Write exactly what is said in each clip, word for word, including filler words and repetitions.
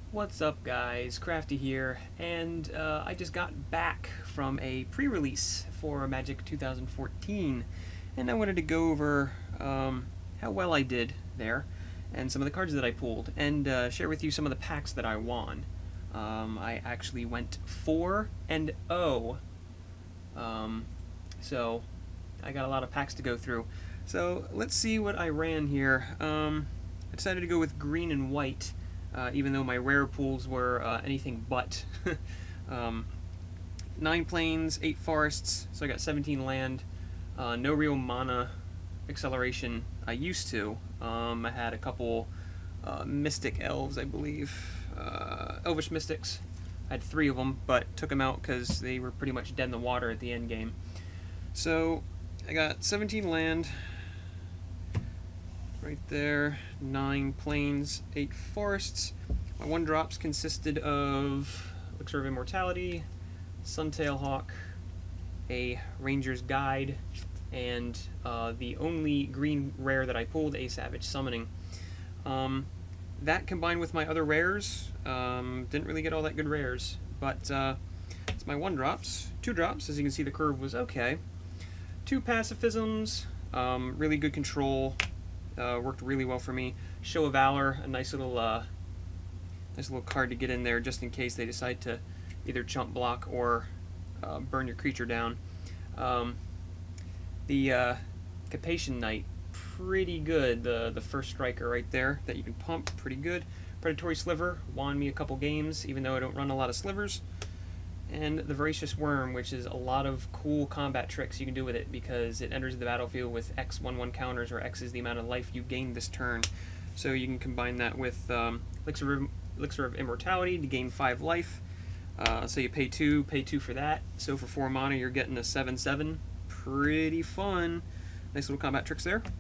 What's up, guys? Crafty here, and uh, I just got back from a pre-release for Magic two thousand fourteen, and I wanted to go over um, how well I did there, and some of the cards that I pulled, and uh, share with you some of the packs that I won. Um, I actually went four and oh, um, so I got a lot of packs to go through. So let's see what I ran here. Um, I decided to go with green and white. Uh, even though my rare pools were uh, anything but. um, nine plains, eight forests, so I got seventeen land. Uh, no real mana acceleration I used to. Um, I had a couple uh, mystic elves, I believe. Uh, elvish mystics. I had three of them, but took them out because they were pretty much dead in the water at the end game. So I got seventeen land. Right there, nine plains, eight forests. My one drops consisted of Elixir of Immortality, Suntail Hawk, a Ranger's Guide, and uh, the only green rare that I pulled, a Savage Summoning. Um, that combined with my other rares, um, didn't really get all that good rares, but uh, it's my one drops. Two drops, as you can see the curve was okay. Two pacifisms, um, really good control. Uh, worked really well for me. Show of Valor, a nice little, uh, nice little card to get in there just in case they decide to either chump block or uh, burn your creature down. Um, the uh, Capation Knight, pretty good. The the first striker right there that you can pump, pretty good. Predatory Sliver won me a couple games, even though I don't run a lot of slivers. And the Voracious Worm, which is a lot of cool combat tricks you can do with it because it enters the battlefield with X one one counters, or X is the amount of life you gain this turn. So you can combine that with um, Elixir, of, Elixir of Immortality to gain five life. Uh, so you pay two, pay two for that. So for four mana, you're getting a seven seven. Pretty fun. Nice little combat tricks there.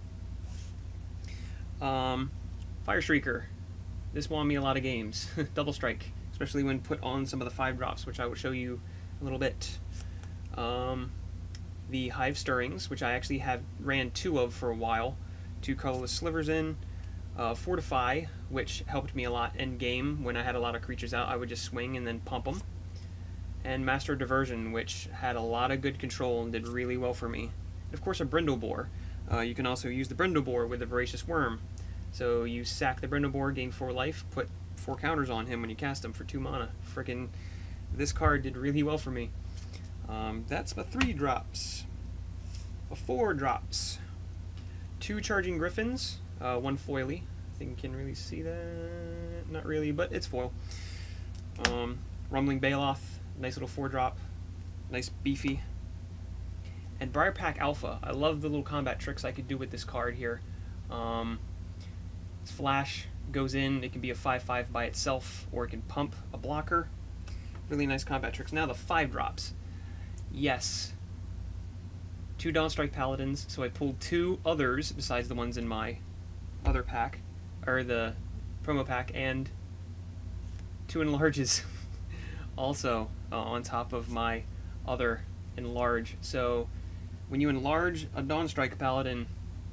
Um, Fire Shrieker. This won me a lot of games. Double Strike. Especially when put on some of the five drops, which I will show you a little bit. Um, the Hive Stirrings, which I actually have ran two of for a while. Two colorless slivers in. Uh, Fortify, which helped me a lot end game. When I had a lot of creatures out, I would just swing and then pump them. And Master of Diversion, which had a lot of good control and did really well for me. And of course, a Brindlebore. Uh, you can also use the Brindlebore with the Voracious Worm. So you sack the Brindlebore, gain four life, put four counters on him when you cast him for two mana. Frickin' this card did really well for me. Um, that's my three drops. A four drops. Two Charging Griffins, uh, one foily. I think you can really see that. Not really, but it's foil. Um, Rumbling Baloth, nice little four drop. Nice beefy. And Briarpack Alpha. I love the little combat tricks I could do with this card here. Um, it's flash. Goes in, it can be a five five by itself, or it can pump a blocker. Really nice combat tricks. Now the five drops. Yes. Two Dawnstrike Paladins, so I pulled two others besides the ones in my other pack, or the promo pack, and two Enlarges also uh, on top of my other Enlarge. So when you enlarge a Dawnstrike Paladin,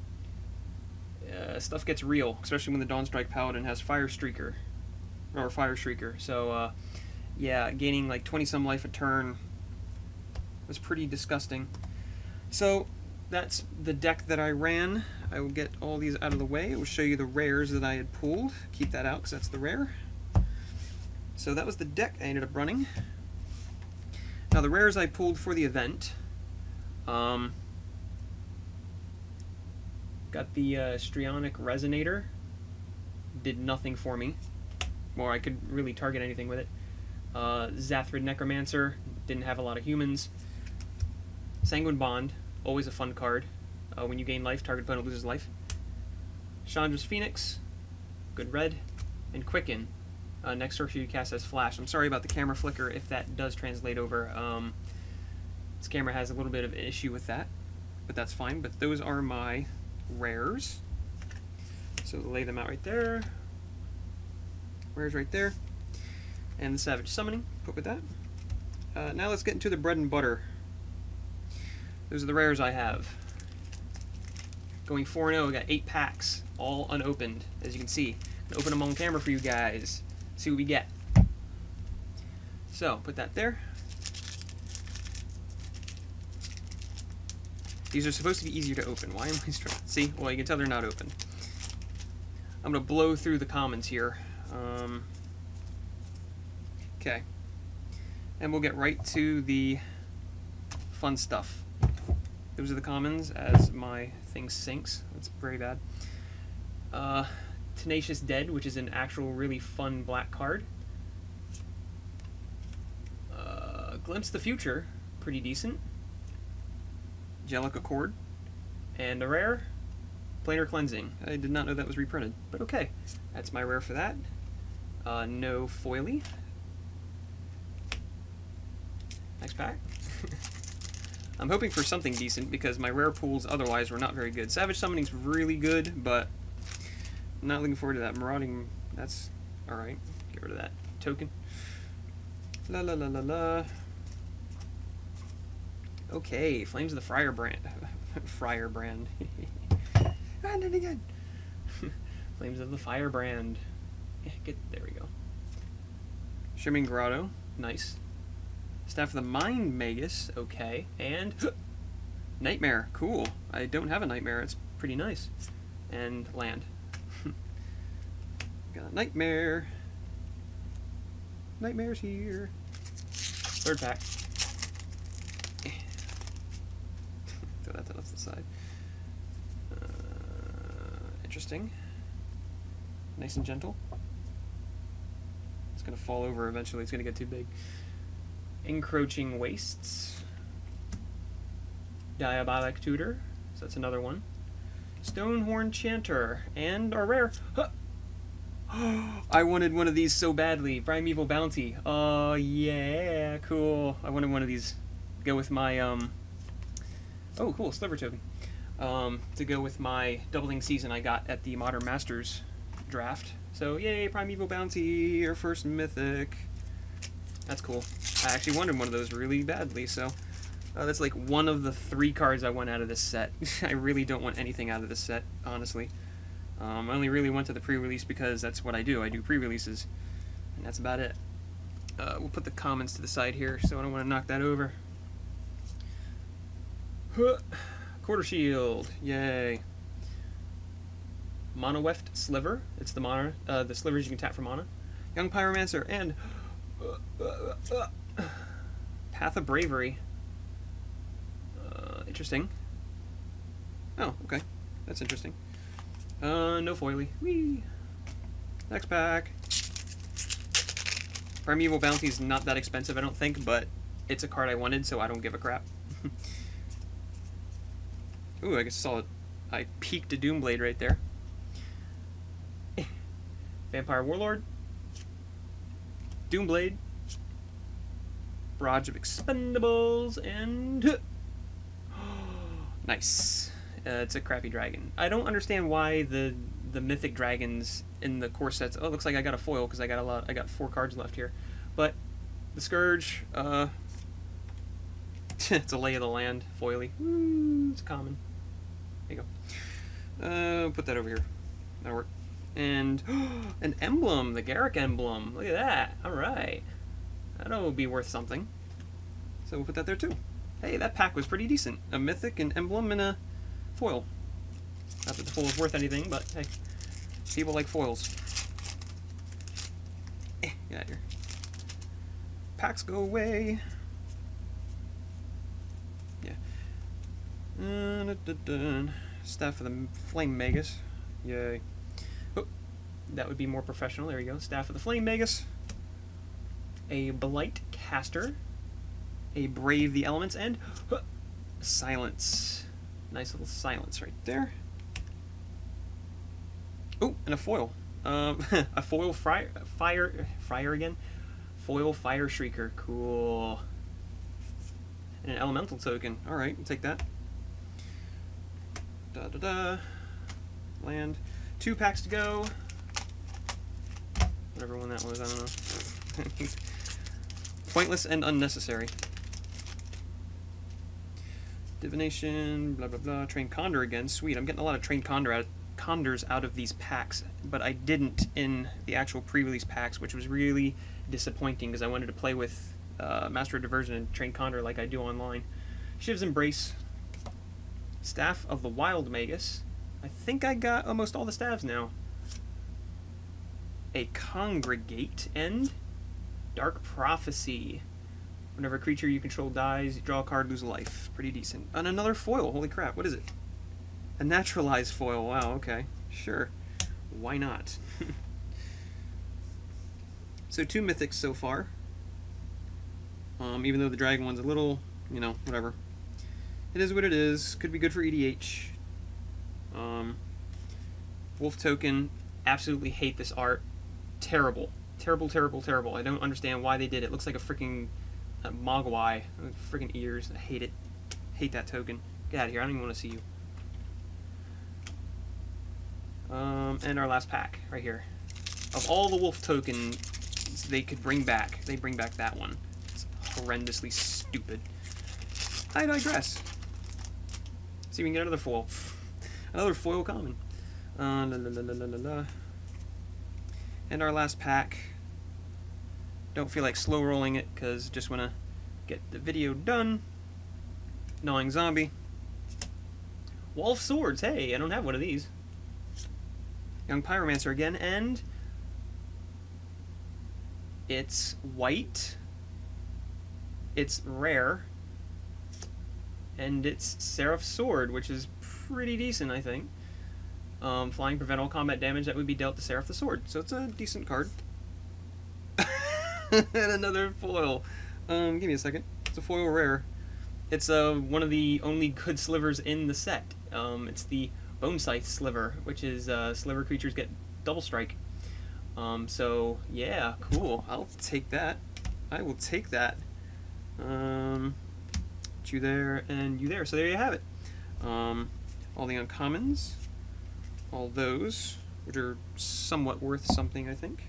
Uh, stuff gets real, especially when the Dawnstrike Paladin has Fire Streaker, or Fire Shrieker. So, uh, yeah, gaining like twenty some life a turn was pretty disgusting. So, that's the deck that I ran. I will get all these out of the way. I will show you the rares that I had pulled. Keep that out because that's the rare. So that was the deck I ended up running. Now, the rares I pulled for the event. Um, Got the uh, Strionic Resonator. Did nothing for me. Or I could really target anything with it. Uh, Zathrid Necromancer. Didn't have a lot of humans. Sanguine Bond. Always a fun card. Uh, when you gain life, target opponent loses life. Chandra's Phoenix. Good red. And Quicken. Uh, next sorcery you cast as Flash. I'm sorry about the camera flicker if that does translate over. Um, this camera has a little bit of an issue with that. But that's fine. But those are my rares. So lay them out right there. Rares right there. And the Savage Summoning, put with that. Uh, now let's get into the bread and butter. Those are the rares I have. Going four and oh, I got eight packs, all unopened, as you can see. I'm gonna open them on camera for you guys. See what we get. So, put that there. These are supposed to be easier to open. Why am I struggling? See? Well, you can tell they're not open. I'm going to blow through the commons here. Um, okay. And we'll get right to the fun stuff. Those are the commons as my thing sinks. That's very bad. Uh, Tenacious Dead, which is an actual really fun black card. Uh, Glimpse the Future, pretty decent. Angelic Accord, and a rare, Planar Cleansing. I did not know that was reprinted, but okay. That's my rare for that. Uh, no foily. Next pack. I'm hoping for something decent because my rare pools otherwise were not very good. Savage Summoning's really good, but I'm not looking forward to that. Marauding, that's alright. Get rid of that token. La la la la la. Okay, Flames of the Friar brand. Friar brand. And then again. Flames of the Firebrand. Get there we go. Shimmering Grotto, nice. Staff of the Mind Magus, okay. And Nightmare, cool. I don't have a Nightmare, it's pretty nice. And land. Got a Nightmare. Nightmare's here. Third pack. Throw that off the side. Uh, interesting. Nice and gentle. It's going to fall over eventually. It's going to get too big. Encroaching Wastes. Diabolic Tutor. So that's another one. Stonehorn Chanter. And our rare. Huh. I wanted one of these so badly. Primeval Bounty. Oh, yeah. Cool. I wanted one of these. Go with my... um. Oh, cool, Sliver token. Um, to go with my doubling season I got at the Modern Masters draft. So, yay, Primeval Bounty, our first mythic. That's cool. I actually wanted one of those really badly, so uh, that's like one of the three cards I want out of this set. I really don't want anything out of this set, honestly. Um, I only really went to the pre-release because that's what I do. I do pre-releases, and that's about it. Uh, we'll put the commons to the side here, so I don't want to knock that over. Quarter Shield, yay. Mono Weft Sliver, it's the mana, uh, the slivers you can tap for mana. Young Pyromancer, and uh, uh, uh, Path of Bravery. Uh, interesting. Oh, okay, that's interesting. Uh, no foily. Whee! Next pack. Primeval Bounty's not that expensive, I don't think, but it's a card I wanted, so I don't give a crap. Ooh, I guess I saw it. I peeked a Doomblade right there. Vampire Warlord. Doomblade. Barrage of Expendables, and... nice. Uh, it's a crappy dragon. I don't understand why the the mythic dragons in the core sets... Oh, it looks like I got a foil, because I got a lot. I got four cards left here. But, the Scourge, uh... it's a Lay of the Land, foily. Woo, it's common. There you go. Uh, put that over here. That'll work. And an emblem, the Garrick emblem. Look at that. All right. That'll be worth something. So we'll put that there too. Hey, that pack was pretty decent. A mythic, an emblem, and a foil. Not that the foil is worth anything, but hey, people like foils. Eh, get out of here. Packs go away. Uh, dun, dun, dun. Staff for the Flame Magus. Yay. Oh, that would be more professional. There you go. Staff of the Flame Magus. A Blight Caster. A Brave the Elements. And uh, Silence. Nice little silence right there. Oh, and a foil. Um, a foil fire, fire, fire again. Foil Fire Shrieker. Cool. And an elemental token. All right, we'll take that. Da da da. Land. Two packs to go. Whatever one that was, I don't know. Pointless and unnecessary. Divination, blah blah blah. Trained Condor again. Sweet. I'm getting a lot of Trained Condor out of, Condors out of these packs, but I didn't in the actual pre-release packs, which was really disappointing because I wanted to play with uh, Master of Diversion and train Condor like I do online. Shiv's Embrace, Staff of the Wild Magus. I think I got almost all the staffs now. A Congregate, and Dark Prophecy. Whenever a creature you control dies, you draw a card, lose a life. Pretty decent. And another foil, holy crap, what is it? A naturalized foil, wow, okay. Sure. Why not? So two mythics so far. Um, even though the dragon one's a little, you know, whatever. It is what it is. Could be good for E D H. Um, Wolf Token. Absolutely hate this art. Terrible. Terrible, terrible, terrible. I don't understand why they did it. It looks like a freaking uh, Mogwai. Freaking ears. I hate it. Hate that token. Get out of here. I don't even want to see you. Um, and our last pack, right here. Of all the wolf tokens they could bring back, they bring back that one. It's horrendously stupid. I digress. See if we can get another foil. Another foil common. Uh, la, la, la, la, la, la. And our last pack. Don't feel like slow rolling it because just want to get the video done. Gnawing Zombie. Wall of Swords. Hey, I don't have one of these. Young Pyromancer again, and it's white, it's rare, and it's Seraph's Sword, which is pretty decent, I think. Um, flying, prevent all combat damage that would be dealt to Seraph the Sword, so it's a decent card. And another foil. Um, give me a second. It's a foil rare. It's uh, one of the only good slivers in the set. Um, it's the Bone Scythe Sliver, which is uh, sliver creatures get double strike. Um, so yeah, cool. I'll take that. I will take that. Um, you there and you there. So there you have it. Um, all the uncommons, all those, which are somewhat worth something, I think.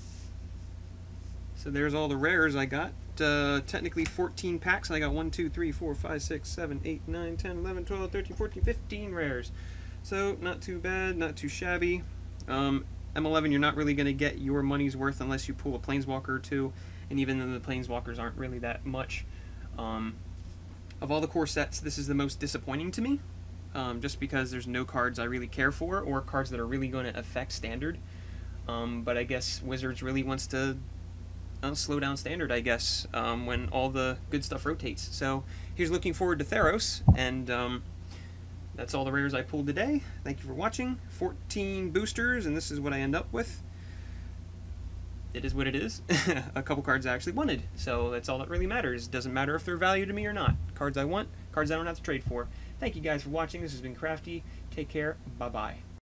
So there's all the rares I got. Uh, technically fourteen packs, and I got one, two, three, four, five, six, seven, eight, nine, ten, eleven, twelve, thirteen, fourteen, fifteen rares. So, not too bad, not too shabby. Um, M eleven, you're not really going to get your money's worth unless you pull a Planeswalker or two, and even then the Planeswalkers aren't really that much. Um, of all the core sets, this is the most disappointing to me, um, just because there's no cards I really care for, or cards that are really going to affect Standard. Um, but I guess Wizards really wants to uh, slow down Standard, I guess, um, when all the good stuff rotates. So, here's looking forward to Theros, and Um, that's all the rares I pulled today. Thank you for watching. fourteen boosters, and this is what I end up with. It is what it is. A couple cards I actually wanted, so that's all that really matters. Doesn't matter if they're value to me or not. Cards I want, cards I don't have to trade for. Thank you guys for watching. This has been Crafty. Take care. Bye-bye.